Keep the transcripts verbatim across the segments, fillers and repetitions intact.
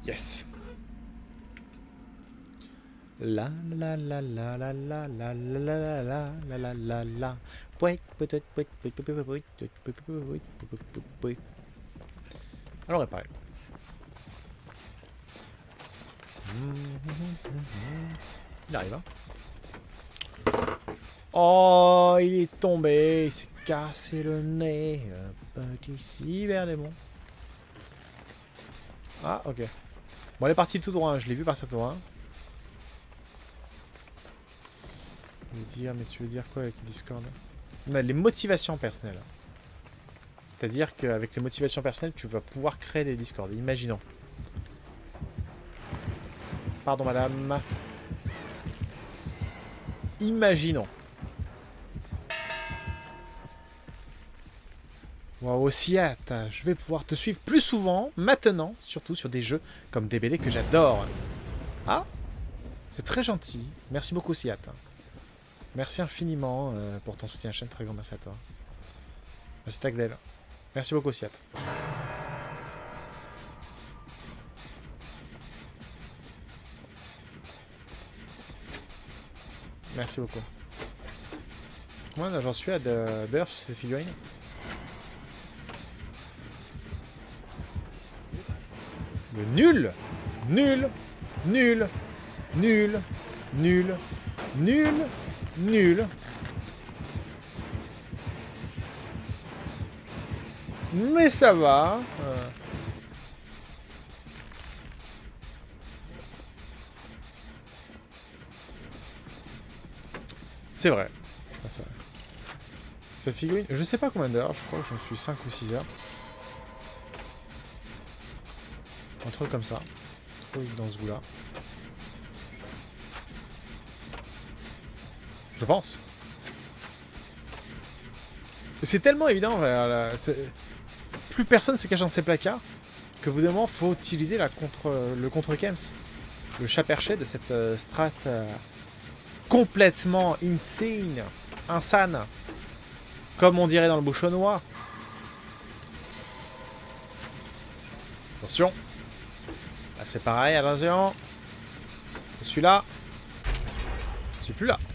Yes. La la la la la la la la la la la la la la. Alors réparer. Il arrive, hein. Oh, il est tombé, il s'est cassé le nez. Un petit cyberdémon. Ah, ok. Bon, elle est partie tout droit, hein. Je l'ai vu partir tout droit. Je veux dire, mais tu veux dire quoi avec Discord? On a les motivations personnelles. C'est-à-dire qu'avec les motivations personnelles, tu vas pouvoir créer des Discords. Imaginons. Pardon, madame. Imaginons. Waouh, Siat, je vais pouvoir te suivre plus souvent, maintenant, surtout sur des jeux comme D B D que j'adore. Ah, c'est très gentil. Merci beaucoup, Siat. Merci infiniment euh, pour ton soutien à la chaîne. Très grand merci à toi. Merci Tagdel. Merci beaucoup, Siat. Merci beaucoup. Moi, j'en suis à d'heures sur cette figurine. Le nul, nul, nul, nul, nul, nul, nul. Mais ça va. Euh... C'est vrai. Ah, c'est vrai. Cette figurine, je sais pas combien d'heures, je crois que j'en suis cinq ou six heures. Un truc comme ça. Un truc dans ce goût-là. Je pense. C'est tellement évident. La... Plus personne se cache dans ses placards qu'au bout d'un moment, faut utiliser la contre... le contre-Kems. Le chat perché de cette euh, strat euh, complètement insane. Insane. Comme on dirait dans le bouchonnois. Attention. Là, c'est pareil, attention. Je suis là. Je suis plus là.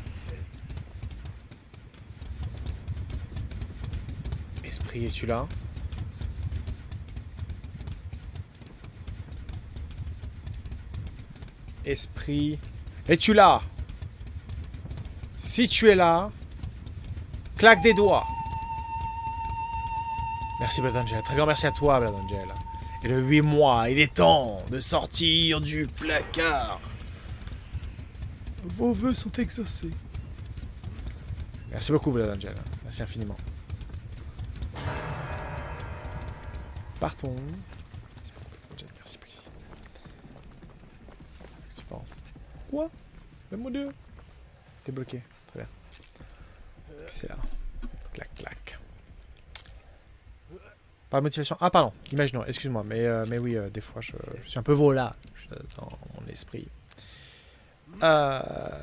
Esprit, es-tu là? Esprit, es-tu là? Si tu es là, claque des doigts. Merci Blood Angel, très grand merci à toi Blood Angel. Et le huit mois, il est temps de sortir du placard. Vos vœux sont exaucés. Merci beaucoup Blood Angel, merci infiniment. Partons. Merci beaucoup Blood Angel, merci Priscille. Qu'est-ce que tu penses? Quoi? Mais mon dieu. T'es bloqué, très bien. C'est là. Clac, clac. Pas de motivation. Ah, pardon. Imaginons, excuse-moi. Mais, euh, mais oui, euh, des fois, je, je suis un peu volage dans mon esprit. Euh...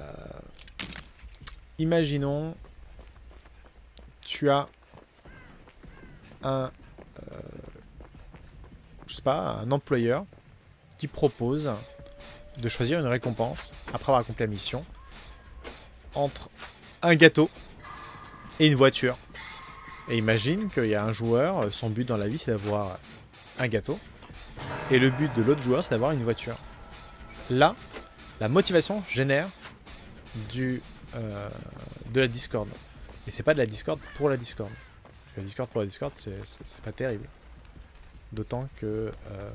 Imaginons. Tu as un... Euh, je sais pas, un employeur qui propose de choisir une récompense après avoir accompli la mission entre un gâteau et une voiture. Et imagine qu'il y a un joueur, son but dans la vie c'est d'avoir un gâteau, et le but de l'autre joueur c'est d'avoir une voiture. Là, la motivation génère du, euh, de la Discord. Et c'est pas de la Discord pour la Discord. La Discord pour la Discord c'est pas terrible. D'autant que... Euh...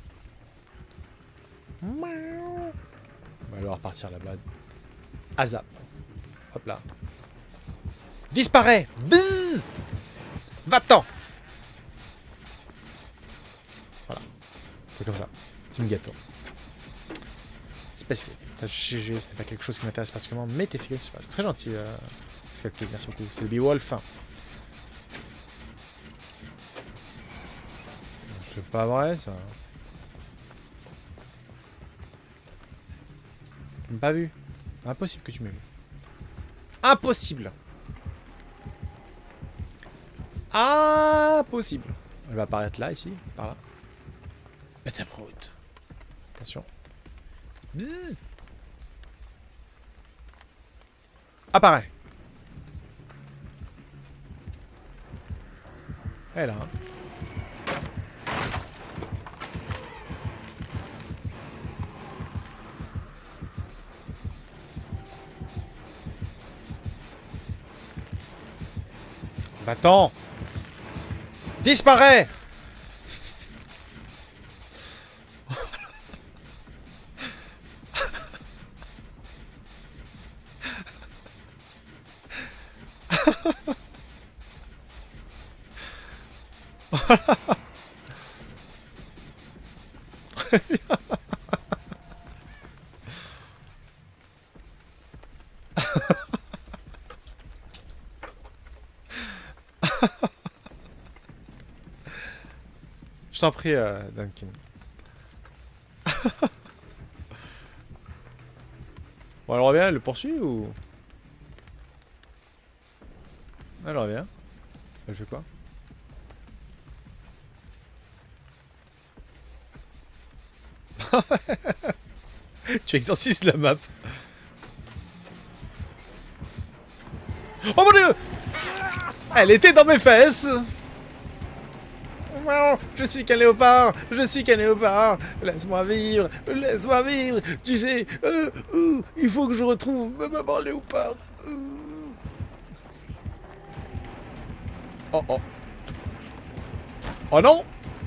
On va alors repartir là-bas. Azap. Hop là. Disparaît. Bzzz. Va-t'en. Voilà. C'est comme ça. Team gâteau. Space Cake. G G, c'est pas quelque chose qui m'intéresse particulièrement, mais t'es figuré. C'est très gentil. Euh... Merci beaucoup. C'est le Beowulf. C'est pas vrai ça. Tu m'as pas vu. Impossible que tu m'aies vu. Impossible. Impossible. Elle va apparaître là, ici, par là. Mais t'es brute. Attention. Bzzz. Apparaît. Elle est là. Va-t'en. Disparaît. Très bien. Je t'en prie, euh, Duncan. Bon, elle revient, elle le poursuit ou... Elle revient. Elle fait quoi? Tu exorcises la map. Oh mon dieu! Elle était dans mes fesses! Je suis qu'un léopard! Je suis qu'un léopard! Laisse-moi vivre! Laisse-moi vivre! Tu sais, euh, euh, il faut que je retrouve ma maman léopard! Euh. Oh oh! Oh non!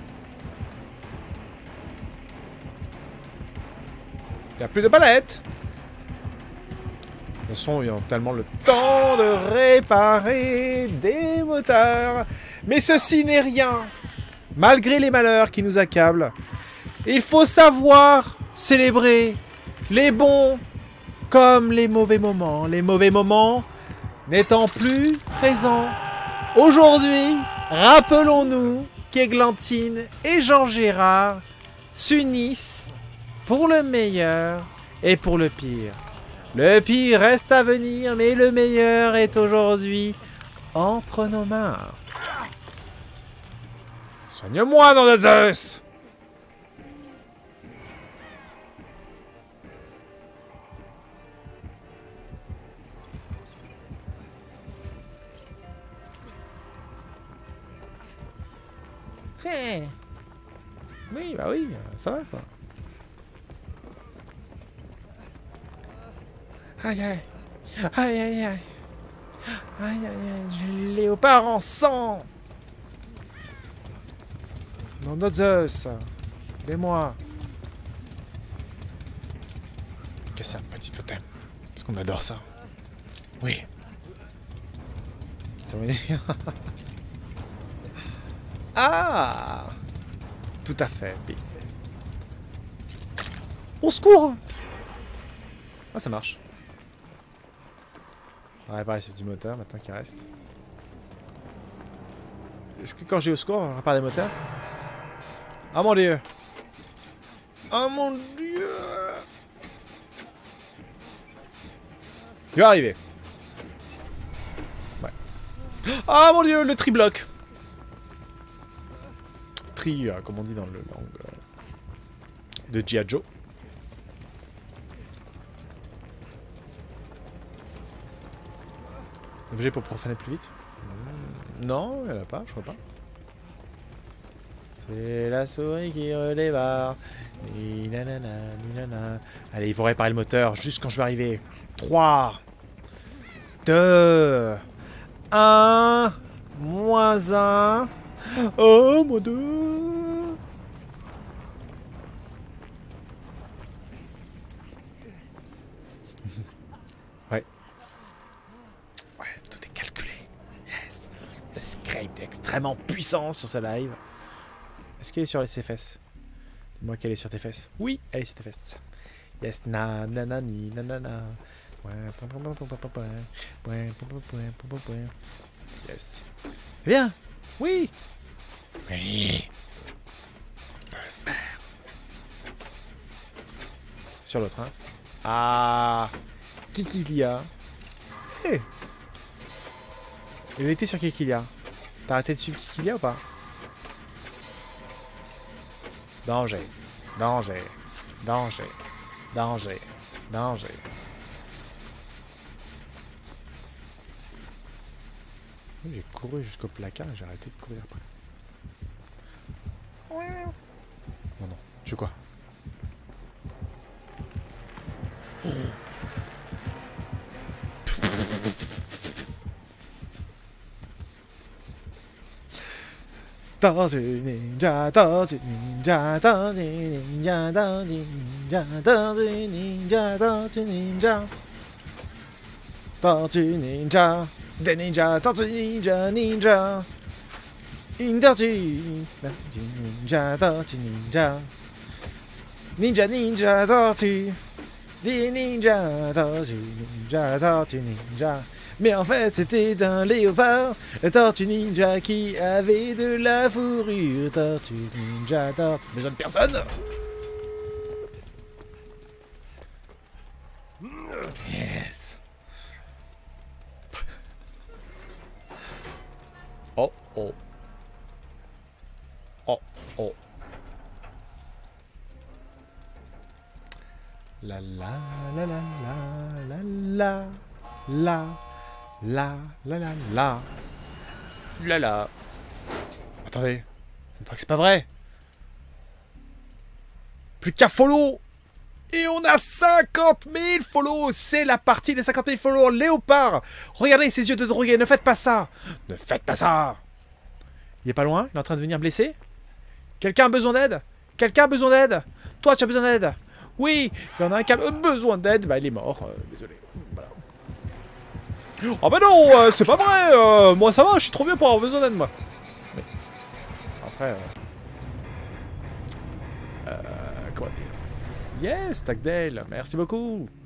Il n'y a plus de palettes! De toute façon, ils ont tellement le temps de réparer des moteurs. Mais ceci n'est rien. Malgré les malheurs qui nous accablent, il faut savoir célébrer les bons comme les mauvais moments. Les mauvais moments n'étant plus présents. Aujourd'hui, rappelons-nous qu'Églantine et Jean Gérard s'unissent pour le meilleur et pour le pire. Le pire reste à venir, mais le meilleur est aujourd'hui entre nos mains. Soigne-moi, nom de Zeus! Hey. Oui, bah oui, ça va quoi. Aïe aïe. Aïe aïe aïe. Aïe aïe aïe. J'ai le léopard en sang. Non, notre Zeus. Aidez-moi. Casser un petit totem. Parce qu'on adore ça. Oui. Ça va dire. Ah. Tout à fait. Au secours. Ah, ça marche. On va réparer ce petit moteur maintenant qu'il reste. Est-ce que quand j'ai au secours, on répare des moteurs? Oh mon dieu! Oh mon dieu! Il va arriver. Ouais. Oh mon dieu, le tri-bloc! Tri, euh, comme on dit dans le langue euh, de G I Joe. Objet pour profaner plus vite? Non, il n'y en a pas, je crois pas. C'est la souris qui redémarre. Allez, ils vont réparer le moteur juste quand je vais arriver. trois, deux, un, moins un. Oh, mon dieu. Ouais. Ouais, tout est calculé. Yes. Le script est extrêmement puissant sur ce live. Est-ce qu'elle est sur ses fesses? Dis-moi qu'elle est sur tes fesses. Oui, elle est sur tes fesses. Yes, na na na ni na na na. Yes. Viens. Oui. Oui. Sur l'autre, hein. Ah. Kikilia. Hey. Il était sur Kikilia. T'as arrêté de suivre Kikilia ou pas? Danger. Danger. Danger. Danger. Danger. J'ai couru jusqu'au placard et j'ai arrêté de courir après. Non, non. Tu veux quoi? Oh. Tortue ninja, tortue ninja, tortue ninja, tortue ninja, tortue ninja, tortue ninja. Tortue ninja, des ninjas, tortue ninja, ninja. Une tortue, tortue ninja, tortue ninja. Ninja, ninja, tortue. Des ninjas, tortue ninja, tortue ninja. Mais en fait, c'était un léopard, la tortue ninja qui avait de la fourrure. Tortue ninja, tortue. Besoin de personne. Yes. Oh, oh. Oh, oh. La la la la la la la la la la la la la. Attendez, on croit que c'est pas vrai. Plus qu'un follow et on a cinquante mille follow. C'est la partie des cinquante mille follow. Léopard, regardez ses yeux de drogué. Ne faites pas ça. Ne faites pas ça. Il est pas loin. Il est en train de venir blesser. Quelqu'un a besoin d'aide? Quelqu'un a besoin d'aide? Toi, tu as besoin d'aide? Oui, il y en a un qui a besoin d'aide. Bah, il est mort. Euh, désolé. Voilà. Oh bah non, euh, c'est pas vrai. Euh, moi, ça va. Je suis trop bien pour avoir besoin d'aide, moi. Mais après... Euh... Euh... Quoi dire? Yes, Tagdale. Merci beaucoup.